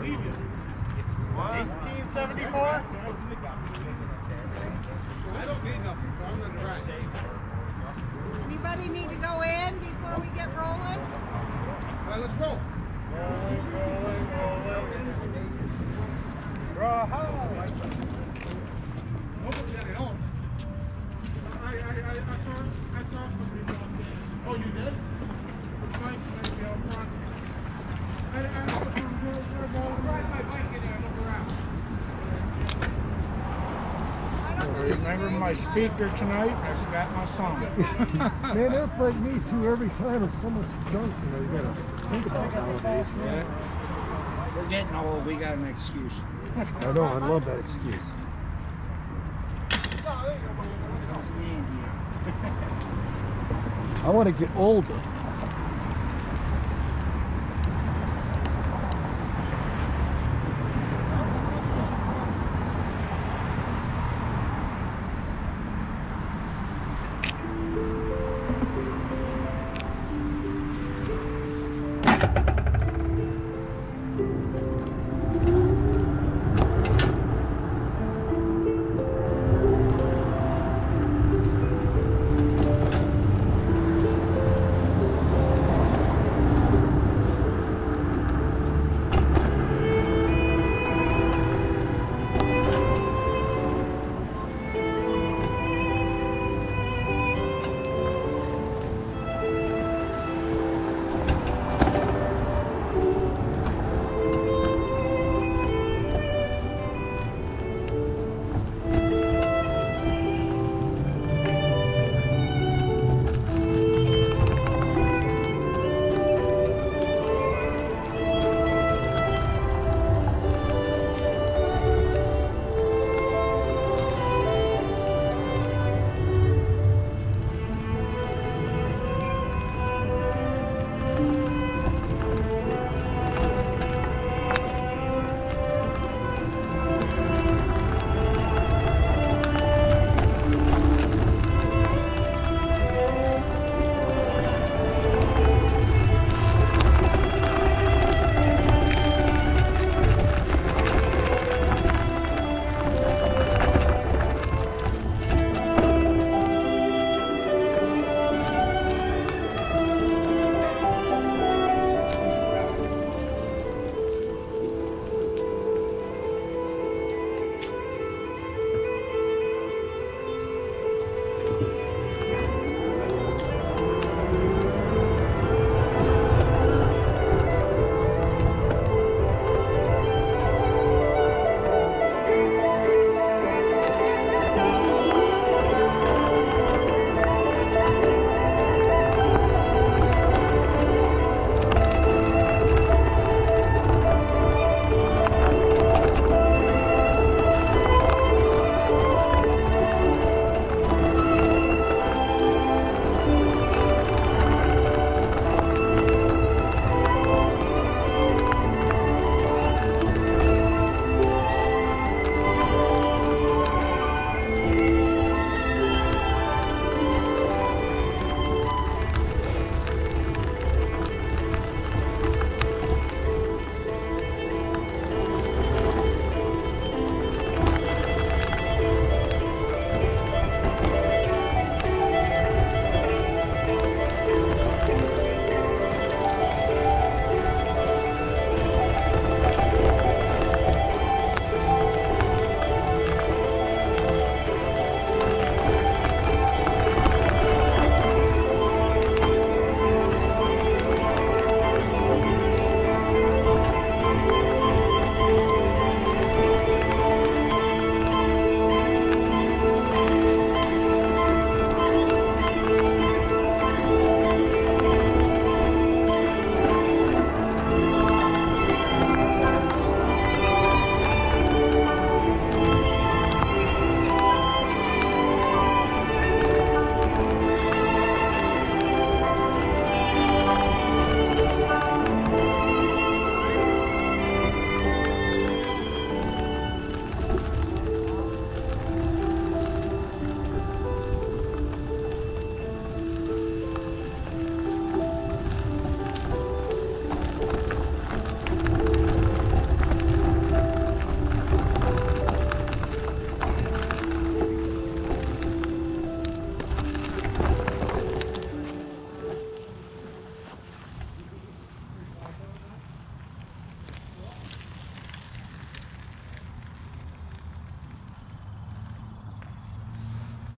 1874? I don't need nothing, so I'm going to drive. Anybody need to go in before we get rolling? All right, let's roll. Nobody's got it on. I saw somebody down there. Oh, you did? Mike might be out front. I ride my bike in there and look around. I remember my speaker tonight. I forgot my song. Man, that's like me too. Every time it's so much junk, you know, you gotta think about nowadays. Yeah. We're getting old. We got an excuse. I know. I love that excuse. I want to get older.